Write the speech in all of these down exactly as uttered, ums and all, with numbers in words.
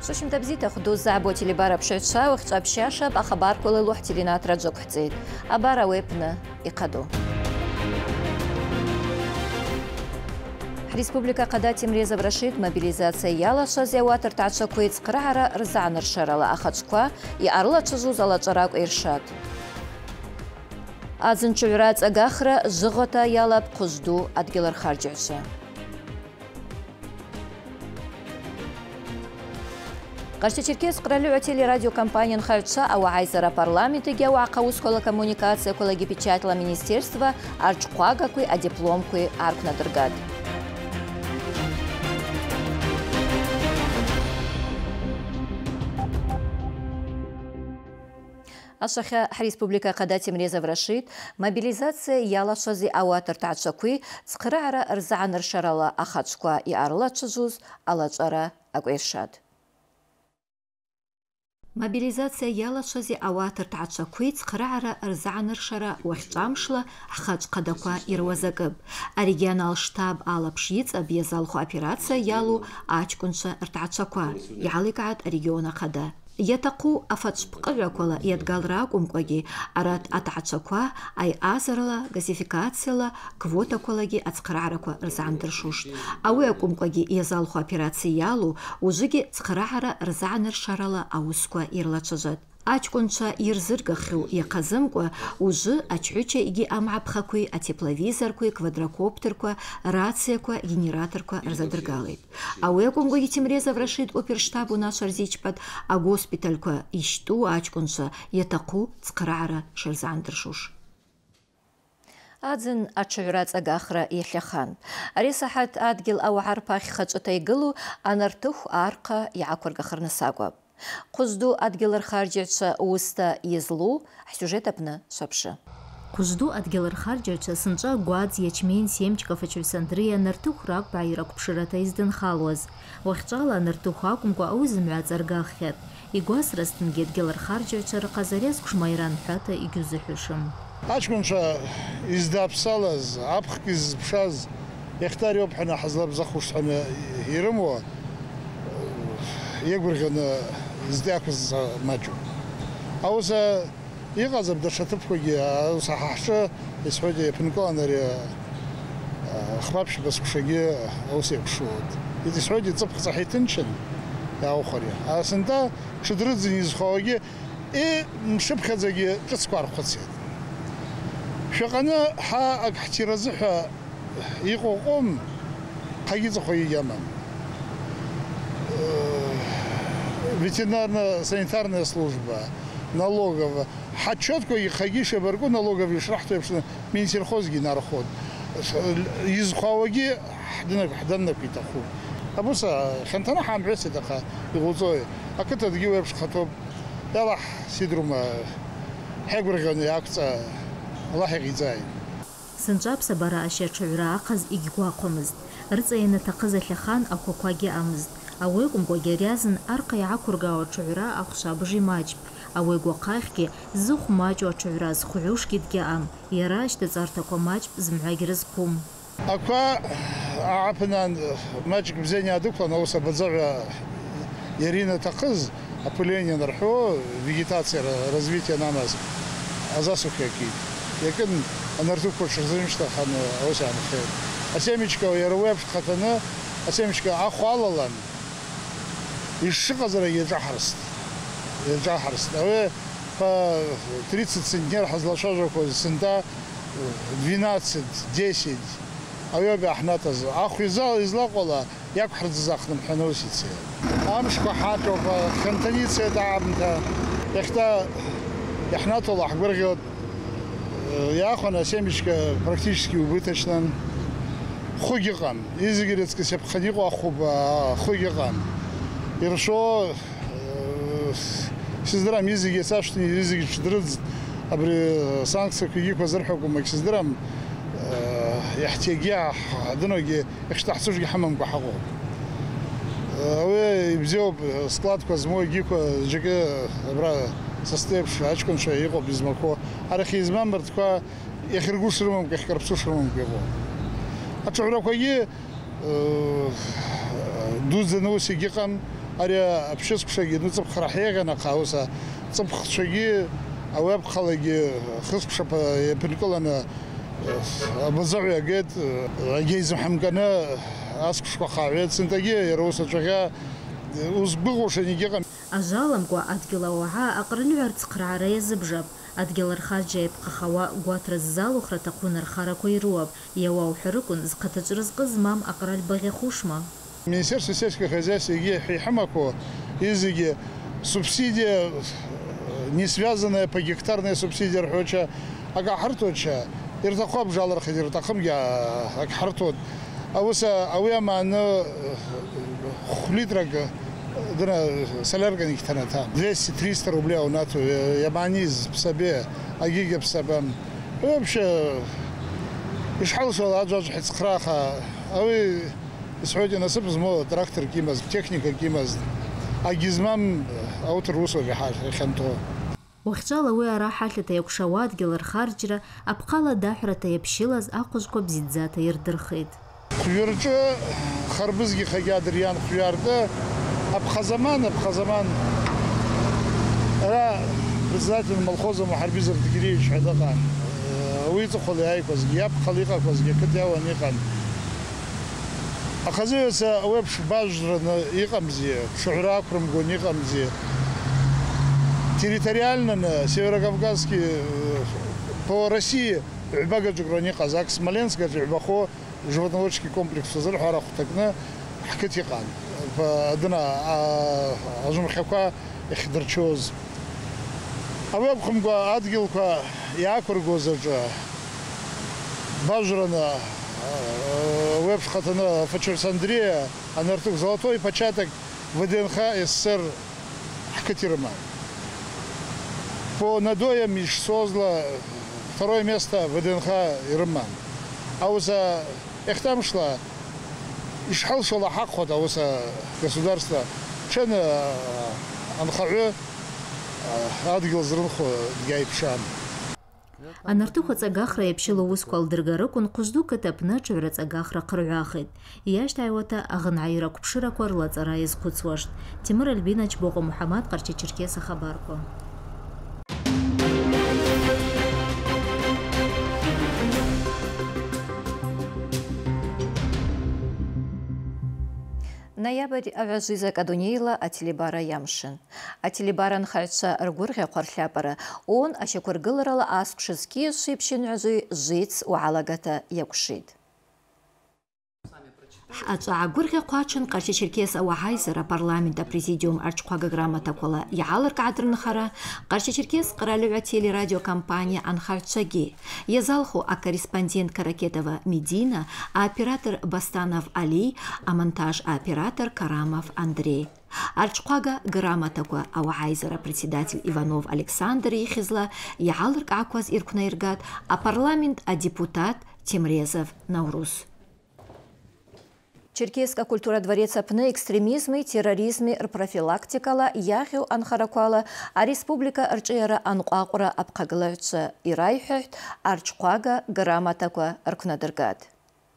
شوشم تبزيت خدو زعبو تلي بارا بشوتشا وخشاب بشاشة بأخبار كل لوح تلينات رجوك حتيد أبارا ويبنا إقادو Республика Кадати мреза врашит мобилизация яла шазяватыр тача куиц қырағара рзаныр шарала ахачква и арла чыжу залачарак иршат. Азын чурац агахра жығыта ялап құжду адгелар харджуша. Қаршы-Черкес қыралы өтелі радиокомпаниян хайча ауа айзара парламентіге ауа қауыз кола коммуникация колаги печатала министерства арчқуага куй а диплом куй аркнадыргад. Ашаха Республика Кадати мреза врашит мобилизация яла шази ауатыр тачакуй цқырара рзаныр шарала ахачква и арла чыжуз алачара агуэршад. Мобилизация яла шази ауатыр тачакуй цқырара рзаныр шара уахчамшла ахач кадаква ирвазагыб. Регионал штаб алапшиц объезалху операция ялу ачкунша ртачаква. Яликаат региона када. يتقو أفتش بقرقولا يتقالراكم كوغي أراد أتعشقوا أي آزرلا غازيفيكاتسيلا كووتا كولاجي أتقراركوا رزعن درشوش أويكم كوغي يزالخو أوبراتسيالو وجيجي تقرارا رزعن رشارلا أوسكوا إيرلا تشجد Ачкунча ирзыргахру яқазымква уже ачуча иги амабхакуй а тепловизоркуй квадрокоптерква рацияква генераторква разадыргалайт. А уякумго етимреза врашит оперштабу наш арзичпад а госпитальква ишту ачкунча ятаку цқарара шарзандыршуш. Адзин ачурац агахра яхляхан. Арисахат адгил ауарпах хачатайгылу анартух арка яакургахарнасагва. Кузду адгелар харджача уста езлу, сюжет апна шапша. Кузду адгелар харджача сынча гуадз ячмень семчиков ачульсандрия нартух рак байрак пширата изден халуаз. Вахчала нартуха кумгу аузымя заргахет. И гуаз растынгет гелар харджача рaqazarez кушмайран хата и гюзыхюшым. Ачкунша издапсалаз, апхкиз пшаз, яхтариоп хана хазлаб захуш хана ирымуа. يقولون زداكز ماجو أو س يغازب درشتب كوجي أو صححش يسعودي بنقول أنا خبابش بس كشجي أو سيكشود إذا سعودي طبق صحيح تنشن يا أخري أصلا شدرت زنيز خواجي إيه مشبكة زي قصقار قصير شقنا ح احترازها يقوم حاجز خوي يمن ветеринарно-санитарная служба, налоговая. Хачетко и хагиша баргу налоговый шрахту что Минсельхозги нарход. Из хаваги динак хданна питаху. Абуса хантана хам беси така игузой. А ката дгивэбш хатоб. Ялах сидрума хэгвэргани акца Аллах игизай. Сынжаб сабара ашер чуйра аказ игигуакомыз. Рцэйна такыза лахан аквакваги амыз. أويكم قوجريازن أرقى عكرجا وشعراء أخشاب جماج أويكو قايخكي زخ ماج وشعراء خيوش كد جام يراش تزارتكو ماج زمعجرزكم أكوا عفنا ماج بزيني أدوكلا نوصل بزر يرينا تقز أبوليني نرحو فيجيتация развитие намаз азасух який якин анартуко шзимшта хан осан хэ асемичка ярвеб хатана асемичка ахвалалан الشقة يجحرست يجحرست أوه ف тридцать سنتير حصل شجرة كوز سنتا двенадцать десять أوه بأحنا تز أخو يزال يزلق ولا يكحر تزاخن حنوسيتي أمش كحاتو فخنتنيتي دعمتا يختا إحنا طلع برجود يا أخو أنا سامشك практически убыточно خجقان إذا قلت كسب خديقو أخو خجقان Хорошо, сиздрам языки сашни языки чдрыз, абри санкции киги позархуку мак сиздрам яхтягия дноги ихтахсуж гихамам бахагу. Аве бзёб складку змой гико жиге абра состепш ачкон ша его безмако. Архизмам бартка ихргушрумам кахкарпсушрумам его. А чураку е дуз зануси гикам أريا أبشس كشجي نصب خرحية أنا قاوسة نصب خشجي أواب خلاجي خص كشب يبنيكول أنا بزعوا جد جيز محمكنا أسكش قاعد سنتجي يروس شجع وزبغوش نيجي أجالم قا أدقلا وعاء أقرن عرض قرعة يزبجب أدقل رخاء جايب قخوا قوات رزال وخرا تقون رخاركو يرواب يواو حركون زقتج رزق زمام أقرال بغي خوشما Министерство сельского хозяйства и Хамако изыги субсидия не связанная по гектарной субсидии рхоча ага харточа иртахоб жалар хидир тахам я ак хартот авуса авяма на хлитраг дна салярга никтана там двести-триста рублей у нату ябаниз в себе агига в себе вообще ишхалсо аджаж хицхраха ави Сегодня на себе змо трактор кимаз, техника кимаз, а гизмам аутер русо бихар ханто. وخجالة ويا راحة لتيكشوات جلر خارجرة أبقالة داحرة يبشيلز أقوشكو بزيتزات يردرخيد. خيارجة خربزجي خجادر يان خيارده أبقى زمان أبقى زمان. لا بالذات الملخوزة محربيزة تجريش حدقان. ويتخلي هاي كوزجي أبقى خليقة كوزجي كده ونيقان. أخذوها أوبش باجر يقمزي شعراء كرمجو يقمزي территориально северокавказский по России عباقة جغراني قزاق смоленск عباقو животноводческий комплекс فزل حارق تكنا حكيت يقان فأدنا أجمع حكوا إخدرتشوز أواب خمقوا أدقلقوا يأكل جوزجا باجرنا وеб хатана Фачерс Андрея, Анартук золотой початок ВДНХ СССР Хкатирма. По надоям Мишсозла второе место ВДНХ Ирман. А уса эхтам шла ишхал шла хакхот, а уса государство чен анхаю адгил зрунхо дгайпшан. أنرتوخ تساقاخرة يبشلو وسكو الدرقارك ونقصدو كتابنا جورة تساقاخرة قرعاخد إياش تعيوتا أغن عيرك بشرك ورلات رايز قدسواشت تمر البيناج بوغو محمد قرشي تشركيس خباركو Ноябрь авязизак адунейла ателебара ямшин. Ателебаран хальца ргурге қорхляпара. Он ашекургыларала аскшизки шипшин азуй жиц уалагата якушид. Ача гурге қуачын қарчы Черкес ауахайзара парламента президиум арчқуага грамота кола яалыр кадрын хара қарчы Черкес қыралуа телерадио компания анхарчаги. Язалху а корреспондент Каракетова Медина, а оператор Бастанов Али, а монтаж а оператор Карамов Андрей. Арчқуага грамота кола ауахайзара председатель Иванов Александр Ехизла яалыр каакваз иркунаиргат, а парламент а депутат Темрезов Наурус. Черкесска культура дворец апны экстремизмы, терроризмы, профилактикала, яхил анхаракуала, а республика арчера анқуақура апқағылайцы ирайхүйт, арчқуага грамотакуа аркунадыргад.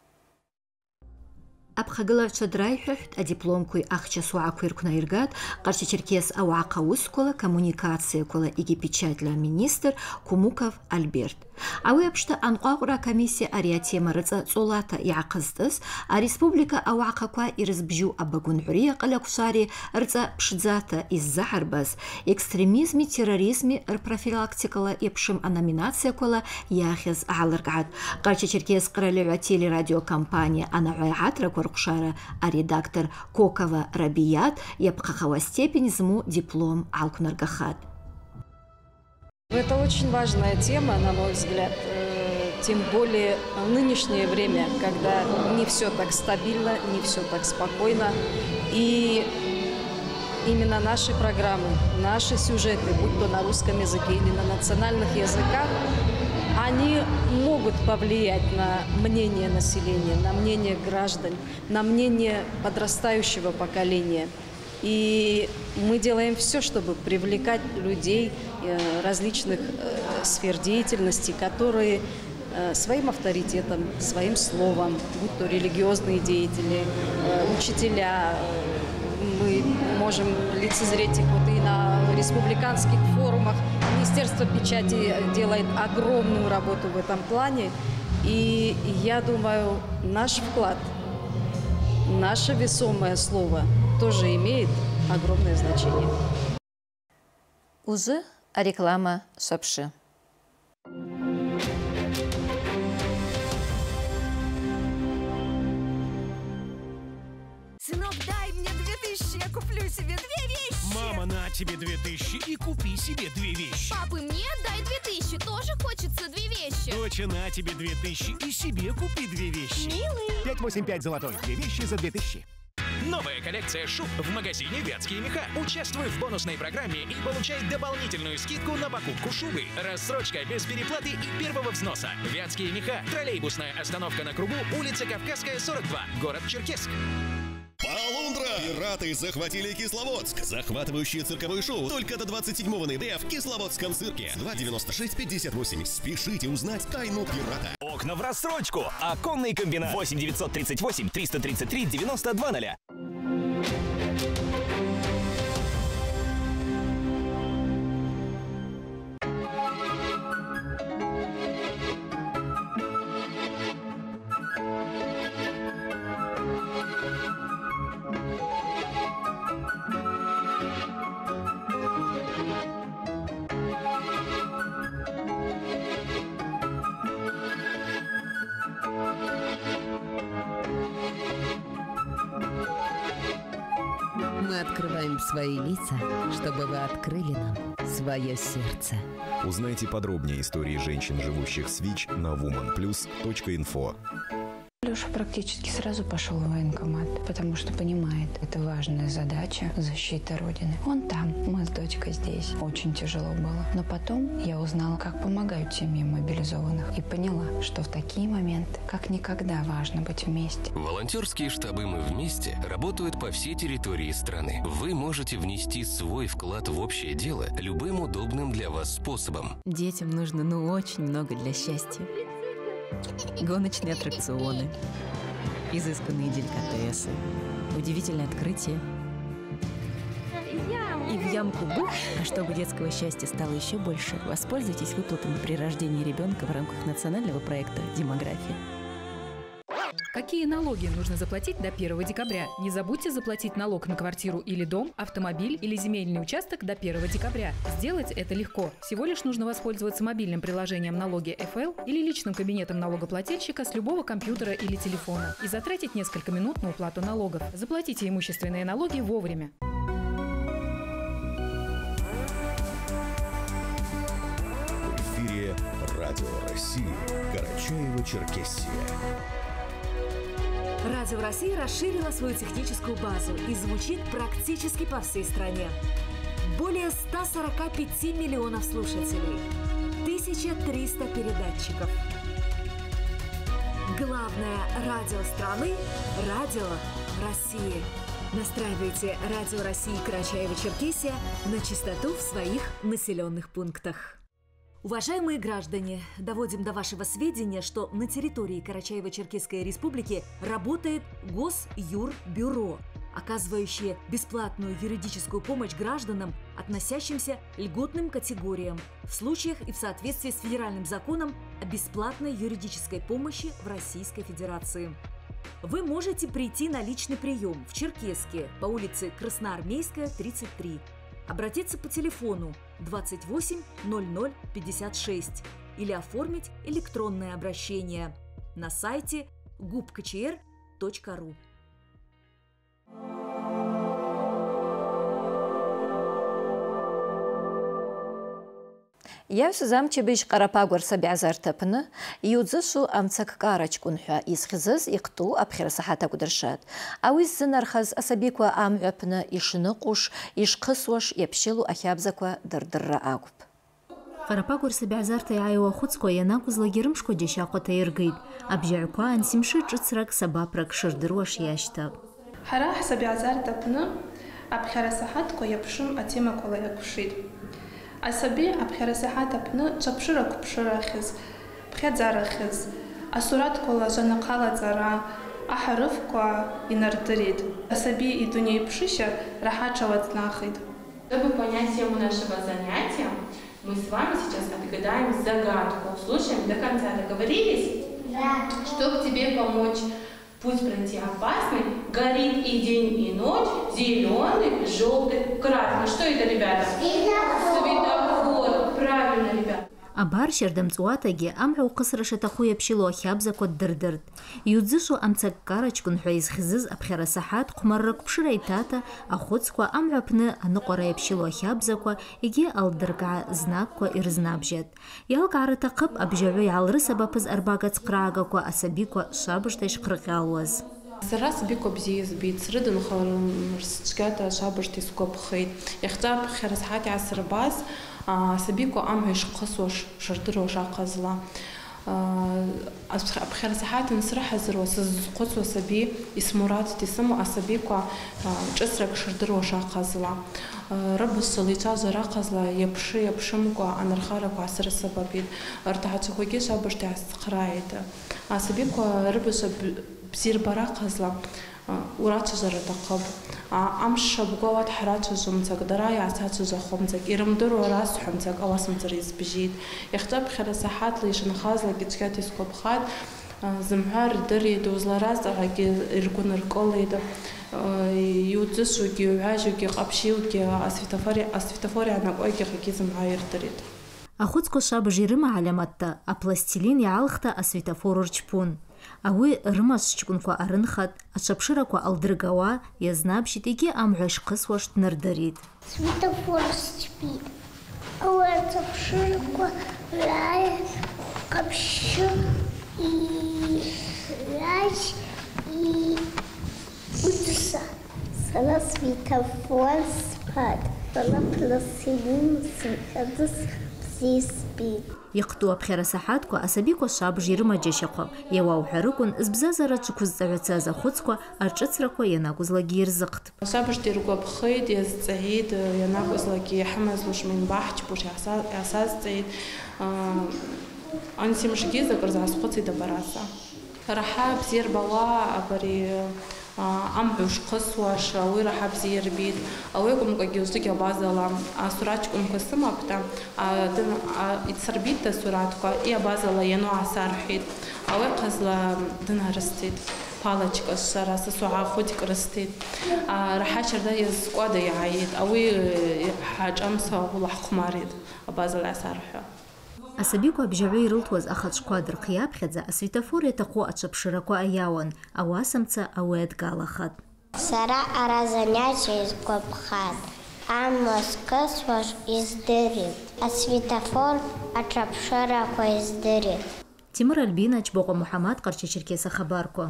Апхагыларча драйхүйт, а дипломкуй ахча суаку иркунаиргад, қарчы Черкес ауақа ускола коммуникация кола иги печатля министр Кумуков Альберт. Ауи апшта анқуақура комиссия ария тема рыца цолата яқыздыз, а республика ауақақуа ирызбжу абагунғурия қалакусари рыца пшидзата из-захарбаз, экстремизми, терроризми, профилактикала епшим а номинация кола яхез алыргад. Қарчы Черкес қыралуа телерадиокомпания анауайатра Куркшара, а редактор Кокова Рабият епқақава степень зму диплом алкунаргахат. Это очень важная тема, на мой взгляд, тем более в нынешнее время, когда не все так стабильно, не все так спокойно. И именно наши программы, наши сюжеты, будь то на русском языке или на национальных языках, они могут повлиять на мнение населения, на мнение граждан, на мнение подрастающего поколения. И мы делаем все, чтобы привлекать людей различных сфер деятельности, которые своим авторитетом, своим словом, будь то религиозные деятели, учителя, мы можем лицезреть их вот и на республиканских форумах. Министерство печати делает огромную работу в этом плане. И я думаю, наш вклад, наше весомое слово тоже имеет огромное значение. Узы, а реклама шапши. Сынок, дай мне две тысячи, я куплю себе две вещи. Мама, на тебе две тысячи и купи себе две вещи. Папы, мне дай две тысячи, тоже хочется две вещи. Доча, на тебе две тысячи и себе купи две вещи. Милый. пять восемь пять золотой, две вещи за две тысячи. Новая коллекция шуб в магазине «Вятские меха». Участвуй в бонусной программе и получай дополнительную скидку на покупку шубы. Рассрочка без переплаты и первого взноса. «Вятские меха». Троллейбусная остановка на кругу, улица Кавказская, сорок два, город Черкесск. Полундра! Пираты захватили Кисловодск. Захватывающее цирковое шоу только до двадцать седьмого ноября в Кисловодском цирке. два девяносто шесть пятьдесят восемь. Спешите узнать тайну пирата. Окна в рассрочку. Оконный комбинат. восемь девятьсот тридцать восемь триста тридцать три девяносто два ноль. Мы открываем свои лица, чтобы вы открыли нам свое сердце. Узнайте подробнее истории женщин, живущих с ВИЧ, на вумен плюс точка инфо. Леша практически сразу пошел в военкомат, потому что понимает, это важная задача – защита Родины. Он там, мы с дочкой здесь. Очень тяжело было. Но потом я узнала, как помогают семьям мобилизованных. И поняла, что в такие моменты как никогда важно быть вместе. Волонтерские штабы «Мы вместе» работают по всей территории страны. Вы можете внести свой вклад в общее дело любым удобным для вас способом. Детям нужно ну очень много для счастья. Гоночные аттракционы, изысканные деликатесы, удивительные открытия. И в ямку бух, а чтобы детского счастья стало еще больше, воспользуйтесь выплатами при рождении ребенка в рамках национального проекта «Демография». Какие налоги нужно заплатить до первого декабря? Не забудьте заплатить налог на квартиру или дом, автомобиль или земельный участок до первого декабря. Сделать это легко. Всего лишь нужно воспользоваться мобильным приложением «Налоги эф эл» или личным кабинетом налогоплательщика с любого компьютера или телефона и затратить несколько минут на уплату налогов. Заплатите имущественные налоги вовремя. В эфире Радио России, Карачаево-Черкесия. Радио России расширила свою техническую базу и звучит практически по всей стране. Более ста сорока пяти миллионов слушателей, тысяча триста передатчиков. Главное радио страны – Радио России. Настраивайте Радио России Карачаево-Черкесия на частоту в своих населенных пунктах. Уважаемые граждане, доводим до вашего сведения, что на территории Карачаево-Черкесской Республики работает Госюрбюро, оказывающее бесплатную юридическую помощь гражданам, относящимся к льготным категориям, в случаях и в соответствии с федеральным законом о бесплатной юридической помощи в Российской Федерации. Вы можете прийти на личный прием в Черкесске по улице Красноармейская, тридцать три. Обратиться по телефону двадцать восемь ноль ноль пятьдесят шесть или оформить электронное обращение на сайте губкчр точка ру. Я сюзам чебиш карапагуар сабиазартапны, юдзышу амцак карачкунха исхизыз икту абхирасахата кудршат. Ауиз зынархаз асабиква амюапны ишныкуш, ишқысуаш епшилу ахябзаква дырдырра агуп. Карапагуар сабиазарта яйва хуцко янакуз лагерымшко дешако таиргид. Абжарква ансимши чыцрак сабапрак шырдыруаш яштаб. Хара сабиазартапны абхирасахатко епшим атема кола якушид. Асаби абхирасахат апны чапшыра купшыра хиз, бхедзара хиз, асурат кола жана кала зара, Ахарыфква инардырит. Асаби и дуней пшища рахачават нахид. Чтобы понять тему нашего занятия, мы с вами сейчас отгадаем загадку. Слушаем до конца. Договорились? Да. Чтобы тебе помочь путь пройти опасный, горит и день, и ночь, зеленый, желтый, красный. Что это, ребята? Светофор. Светофор. Правильно, ребята. Абар шердамцуатаги амру қысра шатахуя пшило хябзако дырдырд. Юдзишу амцак карачкун хуиз хизиз абхера сахат қумаррак пширайтата ахоцква амру пны анықора пшило хябзако иги алдырга знакко ирзнабжет. Ялгары тақып абжавы ялры сабапыз арбагат қраагако асабико шабыштайш қырқялуаз. Зара сбико бзиз бит срыдын хырмырсчгата шабышти скопхит. Яхтаб херсхати асрбас сбико амхиш қысош шырдырош ақазла. Абхерсхати нсрах азрос қосо саби исмурат тисаму асабико чесрак шырдырош ақазла. Рабус салица зара қазла япши япшимко анархарако асыр сабабит. Артахачхоги шабышти асқрайда. Асабико рабус бзир бара қазла урачы жары тақып. Амша бұғават харачы жумцак, дарай асачы жахомцак, ирымдыр орас хумцак, аласымцар избежит. Яхтаб херасахат лишын хазла гичкат ископхат, зымхар дырид, узлараз агаги иргун ирколейда, юдзышуги, уяжуги, қапшилги, асветофори анакойги хаги зымхайр дырид. Ахуцко шабыжи рыма аляматта, а пластилин яалхта асветофорор чпун. Ауи рымашчкунква арынхат, ачапшыраква алдыргауа, язнабжит иги амгъваш қысуаш тнырдырит. Светофор спит. Ауи ачапшыраква лай, капшы и лай и утса. Сала светофор спад. Сала пластилин спит. يقطوا بخير ساحاتكو أسابيكو الشعب جيرما جيشقو يواو حركون إزبزازة راتشكوز زعوتازا خودسكو أرچتسركو يناقوز لاجي رزقت الشعب جيرقو بخيد يزعيد يناقوز لاجي حمز لوش من باحج بوش يعساز زعيد أنسي مشكي زكر زعس خودسي دبراسا رحاب زير بوا أبري амбуш қысуаш, ауы рахаб зейр бит, ауы кумка геустыки базала, сурач кумка сымапта, итсарбитта суратка, и базала яну асархит, ауы қазла дына растит, палочка шараса суа хотик растит, рахачарда из сквада яйит, ауы хаджамса улах хумарит, базала асарху. أسابيكو أبجعوي رلتوز أخذ شقادر قياب خدزا أسفيتافور يتقو أتشبشركو أياون أواسمتا أواد قالخد سارا أرازانياتي إزقوبخاد أموس كسوش إزدريد أسفيتافور أتشبشركو إزدريد تيمور البيناج بوغو محمد قرشي شركيسة خباركو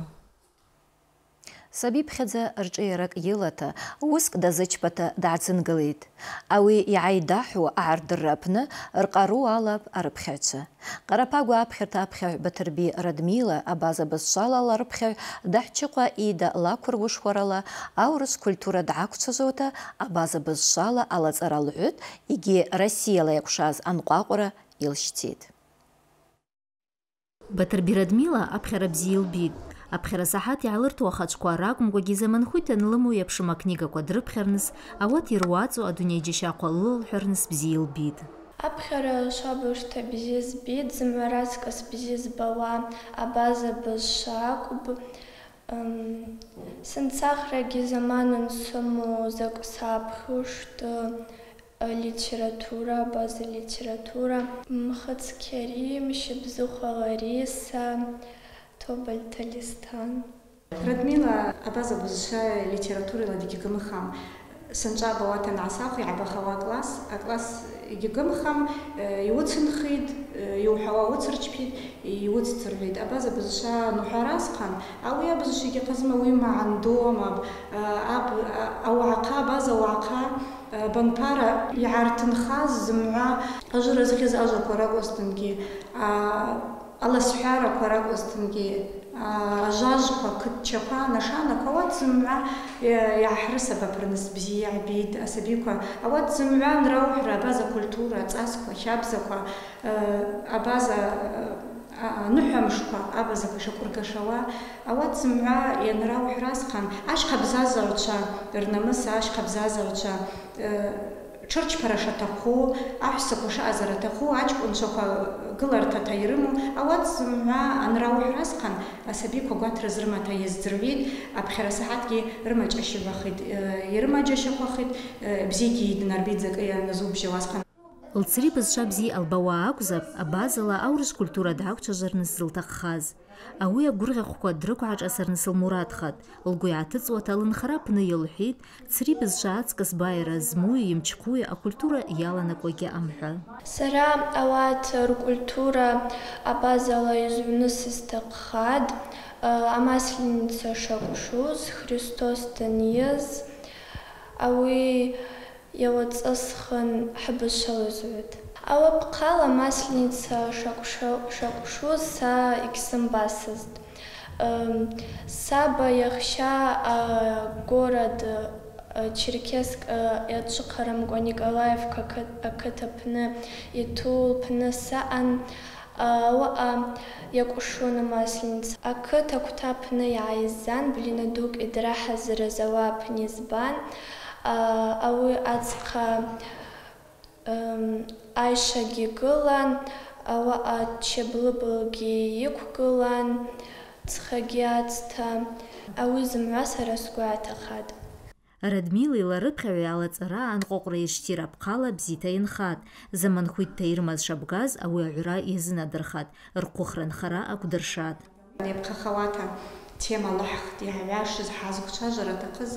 Саби бхедза рҿиарак илата, уск дазычпата даацынгылит. Ауи иаидаху аардырра апны рҟару алап арыԥхьаҩцәа. Ҟарапагәа аԥхьарҭа аԥхьаҩ Баҭырби Радмила абаза бызшвалала рыԥхьаҩ даҳчыҟәа ида лақәыргәышхәарала аурыс культура даақәцәазоута абаза бызшвала алаҵара лҳәыт егьи Россиала иақәшаз анҟәаҟәара илшьцит. Баҭырби Радмила аԥхьара бзиа илбит. Аԥхьара саҳат иаалыртуа ахаҿқәа ракәымкәагьы заманхәыта нлымоу иаԥшым акнигақәа дрыԥхьарныс, ауат ируаӡу адунеи џьашьахәа лылҳәарныс бзиа илбит. Аԥхьара шабышҭа бзиа збит, зымҩараҵкыс бзиа збауа абаза бызшва акәым. Сынцахрагьы заманан сымоу закә саԥхьушт литература, абаза литература. Мхыц Керим, Шьыбзыхәа Лариса, Тобольталистан. Радмила абаза бызшва литература ладиги гымхам. Сынча бауатан асаху ябахава класс, а класс гигымхам иуцынхид, иухава уцырчпит, иуццырвид. Абаза бызшва нухарасхан, ауя бызшва гиқазма уима андома, ауақа база уақа банпара иартынхаз зымға ажыр азхиз ажыр корак остынги. Allah сҳәарақәа ракәызҭангьы ажажқәа қыҭчақәа нашанақәа ауат зымҩа иааҳрысабаԥырныс бзиа иаабеит асабиқәа ауат зымҩа анрауҳәара абаза культура, аҵасқәа, хьабзақәа, абаза нуҳамшқа абазака шакургашава ават зымгӏва йанраух разхан ашхъабзазагӏвчва рнамыса ашхъабзазагӏвчва тшырчпара шатахъу ахӏвссаква шаъаз ратахъу ачкӏвынчваква гылартата йрыму ауат зымгӏва анраух разхан асабиква гватра зрымата йаздзыргӏвитӏ апхьара сахӏатгьи рымачӏащибахитӏ йрымаджьащахвахитӏ бзигьи йднарбитӏ закӏы назубжьауазхан. Лцри бызшва бзи албауа акӏвзапӏ абазала аурыс культура дгӏаквчважварныс зылтахъхаз. Ауи агвыргъьахвква дрыквгӏашӏасырныс лмурадхатӏ. Лгвы йгӏатыцӏуата лынхара апны йылхӏвитӏ цри бызшва ацкӏыс байра змуи йымчхъуи акультура йаланакӏуа гьаъам-хӏва. Сара ауат ркультура абазала йызгӏвныс йстахъхатӏ. Амасленица шакӏвшуз, Христос данйыз, ауи йауацӏасхын хӏыбызшвала йызгӏвытӏ. Ауи апхъала Масленица шакӏвшуз са йгьсымбасызтӏ. Саба йахща город Черкесск йачвыхъарамкӏва Николаевка акыт апны йту лпны саъан ауаъа йакӏвшун Масленица. Акыт аквта апны йгӏайззан блина дукӏ йдрахӏазырыз ауи апны йызбан. Ауи ацха айшагьи гылан, ауаъа чеблыбылгьи йыквгылан, цхагьи ацта. Ауи зымгӏва сара сгвы йгӏатахатӏ. Радмила йларыпхьагӏв алацӏара анкъвакъвра йыштир апхъала бзита йынхатӏ. Заманхвитта йрымаз шабгаз ауи агӏвра йазынадырхатӏ. Рхъвыхра нхара акӏвдыршатӏ. Йапхъахауата тема лахӏхтӏ йгӏагӏвашыз хӏазквчважвара атахъыз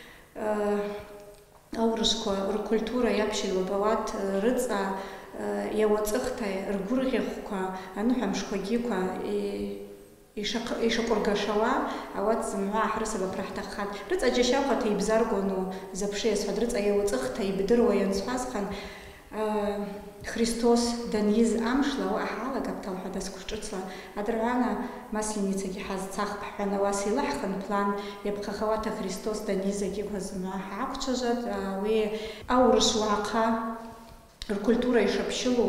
аурышква ркультура йапщилуп ауат рыцӏа йауацӏыхта ргвыргъьахвква аныхӏвамшквагьиква йшакъвыргашауа ауат зымгӏва ахӏрысаба апрахӏтахъхатӏ. Рыцӏа джьащахъвата йбзаргвану запши йасхӏватӏ, рыцӏа йауацӏыхта йбдыруа йансхӏвазхан Христос данйыз амшла ауаъа хӏалагапӏ талхӏвада сквшӏыцла. Адыргӏвана Масленицагьи хӏазцахпӏ хӏван ауаса йлахӏхын план йапхъахауата Христос данйыз агьиква зымгӏва хӏгӏаквчважватӏ. Ауи аурыс уагӏахъа ркультура йшапщылу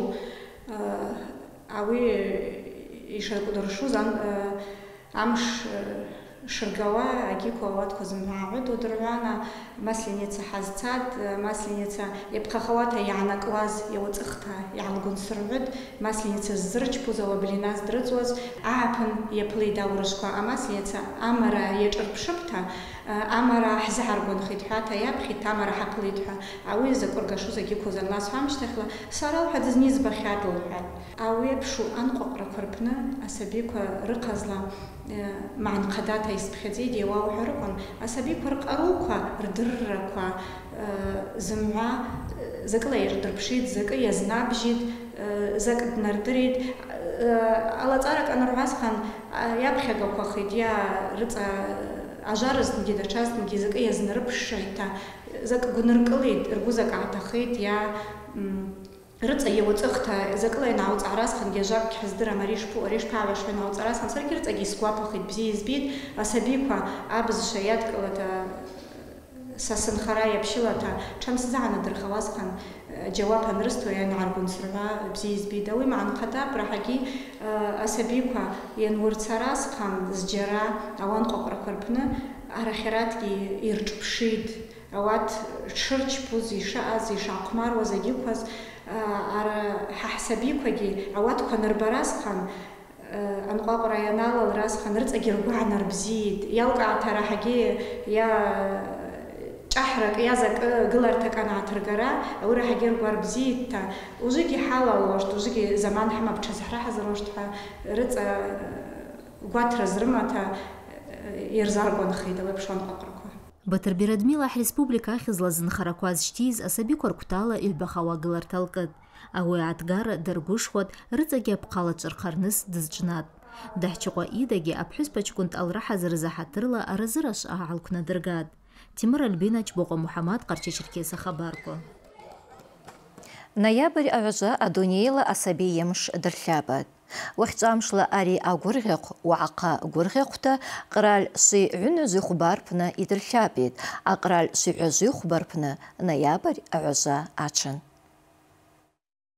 ауи йшакӏвдыршуз амш шыргауа агьиква ауатква зымгӏва гӏагӏвыду. Дыргӏвана Масленица хӏазцатӏ. Масленица йапхъахауата йгӏанакӏуаз йауацӏыхта йгӏалгвынсыргӏвытӏ. Масленица ззырчпуз ауи блина здрыцӏуаз агӏапын йаплитӏ аурышква. Амасленица амара йашӏырпшыпта амара хӏзыгӏаргванхитӏ хӏвата йапхьитӏ, амара хӏаплитӏ хӏва. Ауи закӏвыргашуз агьиква заннасхӏва амщтахьла сара лхӏватӏ зны йызбахьатӏ лхӏватӏ. Ауи апшу анкъвакъвраква рпны асабиква рыхъазла мгӏанхъадата йспхьадзитӏ йауаухӏварыквын асабиква ркъаруква рдырраква зымгӏва закӏыла йырдырпшитӏ, закӏы йазнабжьитӏ, закӏ днардыритӏ. Алацӏара кӏаныргӏвазхан йапхьагаквахитӏ йа рыцӏа ажварызтынгьи датшазтынгьи закӏы йазнарыпшшитӏта, закӏ гвныркӏылитӏ, ргвы закӏ гӏатахитӏ, йа рыцӏа йауацӏыхта закӏыла йангӏауцӏгӏаразхан гьажвакӏ хӏыздырам ари шпагӏвашва йангӏауцӏгӏаразхан саргьи рыцӏагьи сгвапахитӏ, бзи йызбитӏ. Асабиква абызшва йадкӏылата сасынхара йапщылата тшансзыгӏанадырхауазхан джьауап анрыстуа йангӏаргвынсыргӏва бзи йызбитӏ. Ауи мгӏанхъада апрахӏагьи асабиква йануырцаразхан зджьара ауанкъвакъвраква рпны арахьаратгьи йыршӏпшитӏ. Ауат тшырчпуз йшаъаз йшгӏахъвмаруаз агьикваз хӏахӏсабиквагьи ауатква нырбаразхан анкъвакъвра йаналалразхан рыцӏагьи ргвы гӏанарбзитӏ. Йалкӏгӏата рахӏагьи йа чӏахӏракӏ йа закӏы гылартакӏ ангӏатыргара ауи рахӏагьи ргвы арбзитӏта ужвыгьи хӏалалуаштӏ, ужвыгьи заман хӏымапӏ тшазхӏрахӏазыруаштӏ хӏва рыцӏа гватра зрымата йырзаргванхитӏ ауи апшу анкъвакъвраква. Батырби Радмила ҳреспублика ахьызла зынхараква зщтиз асабиква рквтала йгӏвбахауа гыларта лкӏытӏ. Ауи атгар даргвышхуатӏ, рыцӏагьи апхъала чӏвырхъарныс дызчӏвнатӏ. Дахӏчӏвыкъва Идагьи апхӏвыспа чкӏвын дъалрахӏазырыз ахӏатырла аразыра швъа гӏалквнадыргатӏ. Тимур Альбинач, Богъо Мухӏамад, Къарча Черкесия хабарква. Ноябрь агӏважва адунейла асаби йымш дырльапӏатӏ. Уахьчӏвамшла ари агвыргъьахв уагӏахъа гвыргъьахвта къраль швигӏвынгӏвзу хвбарпны йдырльапӏитӏ, акъраль швигӏважву хвбарпны ноябрь агӏважва ачӏвын.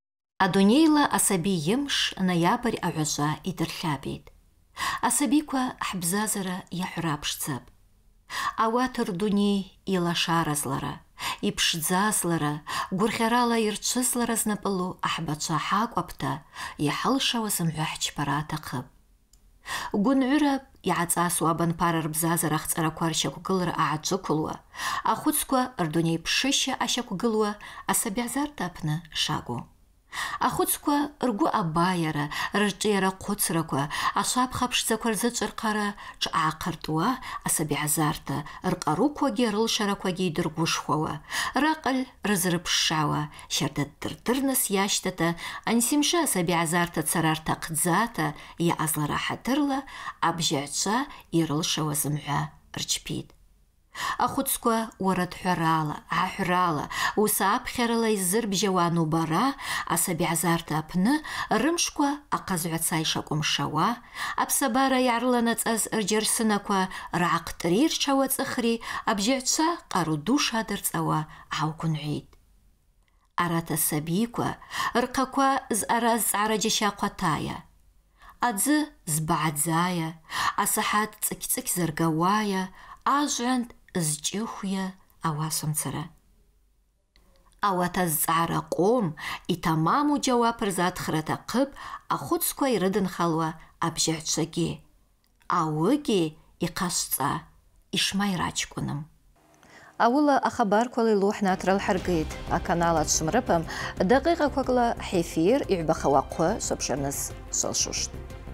Адунейла асаби йымш ноябрь агӏважва йдыртлапӏитӏ. Асабиква хӏбзазара йахӏврапшдзапӏ. Ауат рдуней йылашаразлара, йпшдзазлара, гвырхьарала йырчвызлара знапӏылу ахӏбачва хӏакӏвапӏта йхӏылшауа зымгӏва хӏчпара атахъыпӏ. Гвынгӏвырапӏ йгӏацӏасуа абанпара рбзазара хцӏараква рщаквгылра агӏаджвыквылуа, ахвыцква рдуней пшыща ащаквгылуа асабигӏзарта апны шакӏву. Ахвыцква ргвы абайара, рыршӏыйара хъвыцраква, ашвапха пшдзаква рзычӏвырхъара тшъагӏахъыртӏуа асабигӏзарта, ркъаруквагьи рылшараквагьи йдыргвышхвауа, ракъыль рызрыпшшгӏауа, щарда ддырдырныс йащтата, ансимша асабигӏзарта цара ртахъдзата йаъазлара хӏатырла абжьагӏвчва йрылшауа зымгӏва рчпитӏ. Ахвыцква уарадхӏварала, гӏахӏврала, уыса апхьарала йзырбжьауа анубара асабигӏзарта апны рымшква ахъазгӏваца йшакӏвымшауа, апсабара йгӏарыланацӏаз рджьарсынаква ргӏахътӏри рчауа цӏыхри абжьагӏвчва къару ду шадырцӏауа гӏаугвынгӏвитӏ. Арат асабиква рхъаква зъара зцӏгӏара джьащахъватая, адзы збагӏдзая, асахӏат цӏыкь-цӏыкь зыргауая, ажвгӏванд зчӏыхуя ауасамцара. Ауат азцӏгӏара къом йтамаму джьауап рзатхра атахъыпӏ ахвыцква йрыдынхалуа абжьагӏвчвагьи. Ауыгьи йхъашвцӏа йшмайрачкӏвыным. Ауыла ахабарквала йлу хӏнатралхӏыргитӏ. Аканал атшвмрыпым дакъикъаквакӏла хӏефир йгӏвбахауа хъвы швапшырныс швылшуштӏ.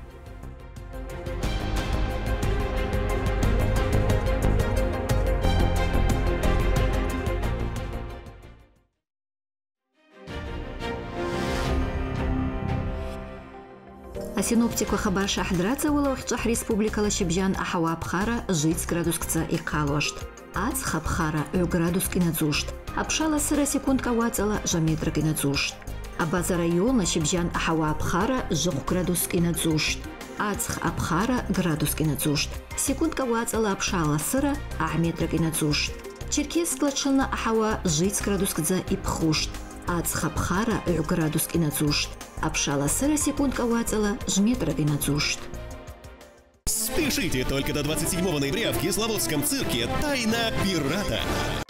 Асиноптиква Хабар Шахдраца ула Ухчах Республикала Шибжан Ахава Абхара жить градускца и калошт. Ац Хабхара ю градуски надзушт. Апшала сыра секундка вацала жаметра надзушт. Абаза района Шибжан Ахава Абхара жух градуски надзушт. Ацх Абхара градуски надзушт. Секундка вацала апшала сыра ахметра надзушт. Черкесск лачылна Ахава жить градускца и пхушт. Ацх Абхара ю градуски надзушт. Апшала сыра секундка вацала жметра надзушт. Спешите, только до двадцать седьмого ноября в Кисловодском цирке «Тайна пирата».